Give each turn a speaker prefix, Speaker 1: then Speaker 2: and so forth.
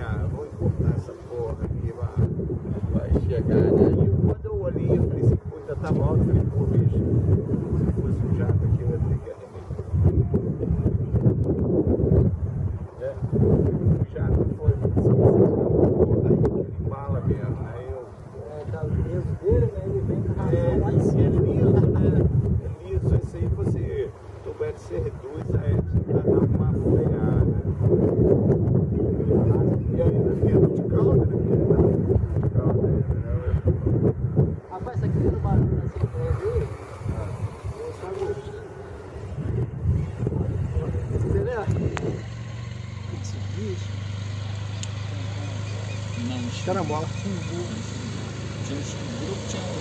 Speaker 1: ah, vou importar essa porra aqui, vai chegar, né? E quando eu olhei, eu falei assim, pô, ainda tava alto, eu falei, pô, bicho, se fosse um jato aqui, eu ia ter que arremeter. O jato foi, aí aquele bala mesmo, aí eu...
Speaker 2: Tá o peso dele, né? Ele vem com a ração lá em
Speaker 1: É
Speaker 2: cima.
Speaker 1: liso, né? É liso, isso aí você, souber de ser reduz, aí você dá uma freada. E ainda dentro de calda, né? De calda, né?
Speaker 2: Rapaz, isso aqui no barulho nessa entrega aí, eu só gostinho. Entendeu? Esse bicho.
Speaker 3: Não,
Speaker 2: Carambola.
Speaker 3: tinha um grupo, tinha